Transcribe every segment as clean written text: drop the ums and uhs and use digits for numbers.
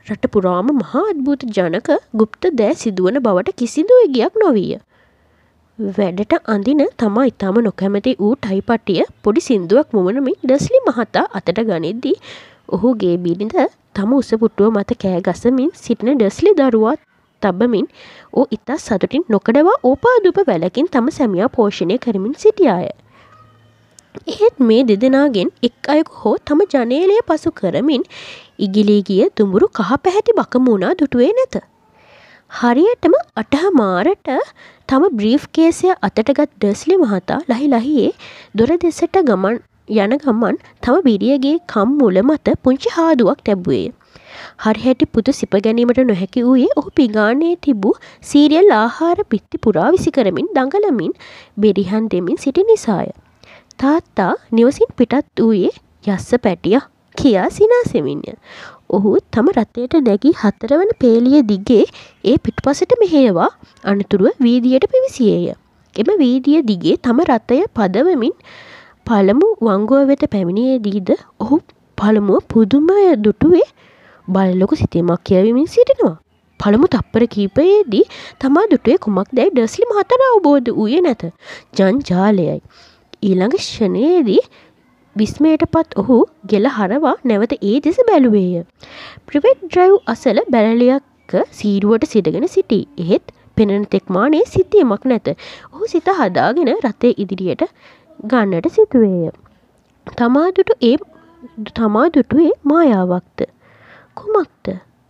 රට පුරාම මහා අద్භූත ජනක গুপ্ත දෑ සිදුවන බවට කිසිදු ඉගයක් නොවිය. වැඩට අඳින තමා ඉතාම නොකැමති වූ ටයි පට්ටිය පොඩි සින්දුවක් මුමනමින් ඩස්ලි මහතා අතට ගනිද්දී ඔහුගේ බිරිඳ තම උස පුටුව මත කෑ ගසමින් සිටින ඩස්ලි දරුවා තබමින් ඕ ඉතා සතුටින් නොකඩවා ඕපාදුප වැලකින් තම සැමියා පෝෂණය කරමින් සිටියාය. එහෙත් මේ දෙදෙනාගෙන් එක් අයෙකු හෝ තම ජනේලය පසු කරමින් ඉගිලී ගිය දුඹුරු කහ පැහැති බකමූණා දුටුවේ නැත. හරියටම අටහමාරට තම බ්‍රීෆ් කේසය අතටගත් ඩස්ලි මහතා ලහි ලහියේ දොර දෙසට යන ගමන් තම බිරියගේ කම් මුල මත පුංචි හාදුවක් තැබුවේ. හරිහැටි පුතු සිප ගැනීමට නොහැකි වූයේ ඔහු පිගානේ තිබූ සීරියල් ආහාර පිත්ති පුරා විසි කරමින් දඟලමින් බෙරිහන් දෙමින් සිටි නිසාය. තාත්තා නිවසින් පිටත් වූයේ යස්ස පැටියා කියා සිනාසෙමින්ය. ඔහු තම රථයට නැගී 4 වන පේලිය දිගේ ඒ පිටුපසට මෙහෙයවා අනතුරුව වීදියට පිවිසියේය. එම වීදිය දිගේ තම රථය පදවමින් පළමු වංගුව වෙත පැමිණියේදීද ඔහු පළමුව පුදුමය දුටුවේ බල්ලොකු සිතීමක් කියවමින් සිටිනවා. පළමු තප්පර කීපයේදී තමා දුටුවේ කුමක්දැයි ඩස්ලි මහතාට අවබෝධ වූයේ නැත. ජංජාලයයි. ඊළඟ ක්ෂණයේදී විස්මයටපත් ඔහු ගෙල හරවා නැවත ඒ දෙස බැලුවේය. ප්‍රිවෙට් ඩ්‍රයිව් අසල බැලලියක සීරුවට සිටගෙන සිටී. එහෙත් පෙනෙන තෙක් මානේ සිතීමක් නැත. ඔහු සිත හදාගෙන රථය ඉදිරියට ගන්නට සිතුවේය. තමා දුටුවේ මායාවක්ද? කුමක්ද?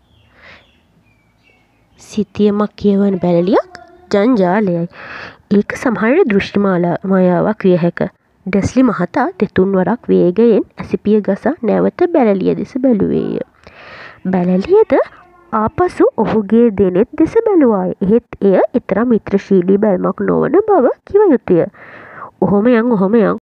සිතියමක් කියවන බැලලියක්? ජංජාලයයි. ඒක සමහරට දෘෂ්ටි මායාවක් විය හැක. ඩස්ලි මහතා දෙතුන් වරක් වේගයෙන් ඇසිපිය ගසා නැවත බැලලිය දෙස බැලුවේය. බැලලියද ආපසු ඔහුගේ දෙනෙත් දෙස බැලුවාය. එහෙත් එය එතරම් මිත්‍රශීලී බැල්මක් නොවන බව කිව යුතුය. ඔහොම යන්